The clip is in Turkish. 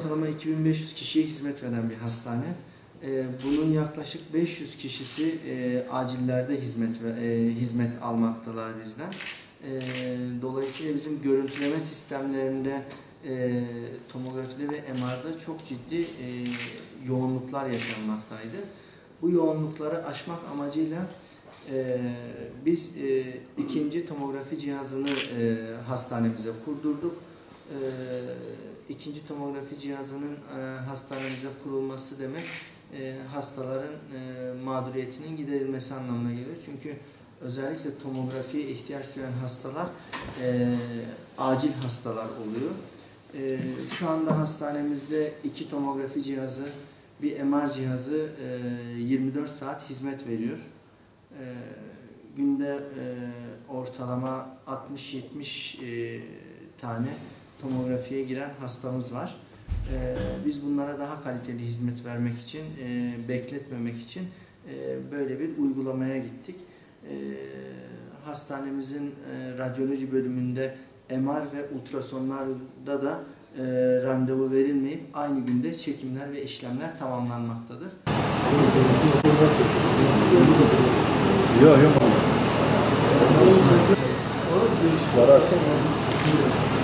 ortalama 2500 kişiye hizmet veren bir hastane. Bunun yaklaşık 500 kişisi acillerde hizmet almaktalar bizden. Dolayısıyla bizim görüntüleme sistemlerinde tomografide ve MR'da çok ciddi yoğunluklar yaşanmaktaydı. Bu yoğunlukları aşmak amacıyla biz ikinci tomografi cihazını hastanemize kurdurduk. İkinci tomografi cihazının hastanemize kurulması demek hastaların mağduriyetinin giderilmesi anlamına geliyor. Çünkü özellikle tomografiye ihtiyaç duyan hastalar acil hastalar oluyor. Şu anda hastanemizde 2 tomografi cihazı, bir MR cihazı 24 saat hizmet veriyor. Günde ortalama 60-70 tane tomografiye giren hastamız var. Biz bunlara daha kaliteli hizmet vermek için, bekletmemek için böyle bir uygulamaya gittik. Hastanemizin radyoloji bölümünde MR ve ultrasonlarda da randevu verilmeyip aynı günde çekimler ve işlemler tamamlanmaktadır. Yok.